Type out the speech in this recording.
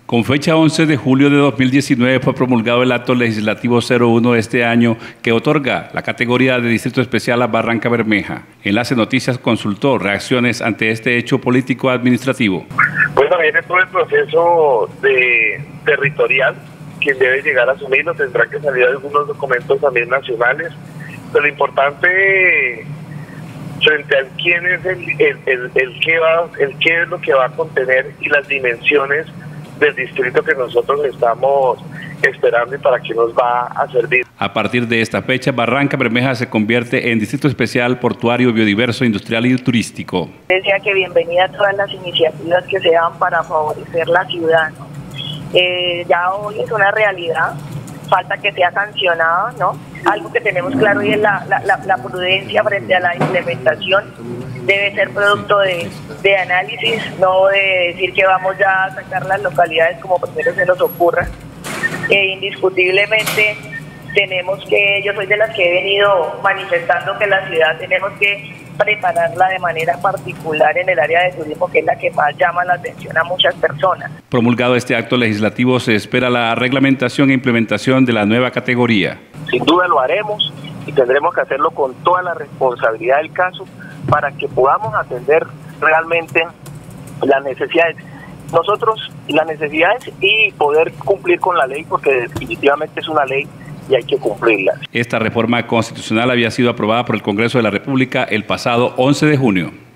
Con fecha 11 de julio de 2019 fue promulgado el acto legislativo 01 de este año que otorga la categoría de Distrito Especial a Barranca Bermeja. Enlace Noticias consultó reacciones ante este hecho político-administrativo. Pues también es todo el proceso territorial, quien debe llegar a asumirlo, tendrán que salir algunos documentos también nacionales, pero lo importante frente al quién es el qué es lo que va a contener y las dimensiones del distrito que nosotros estamos esperando y para qué nos va a servir. A partir de esta fecha, Barranca Bermeja se convierte en Distrito Especial Portuario, Biodiverso, Industrial y Turístico. Decía que bienvenida a todas las iniciativas que se dan para favorecer la ciudad, ¿no? Ya hoy es una realidad, falta que sea sancionado, ¿no? Algo que tenemos claro hoy es la prudencia frente a la implementación. Debe ser producto de análisis, no de decir que vamos ya a sacar las localidades como primero se nos ocurra. Indiscutiblemente tenemos que, yo soy de las que he venido manifestando que la ciudad tenemos que prepararla de manera particular en el área de turismo, que es la que más llama la atención a muchas personas. Promulgado este acto legislativo, se espera la reglamentación e implementación de la nueva categoría. Sin duda lo haremos y tendremos que hacerlo con toda la responsabilidad del caso para que podamos atender realmente las necesidades. Nosotros, las necesidades y poder cumplir con la ley, porque definitivamente es una ley y hay que cumplirla. Esta reforma constitucional había sido aprobada por el Congreso de la República el pasado 11 de junio.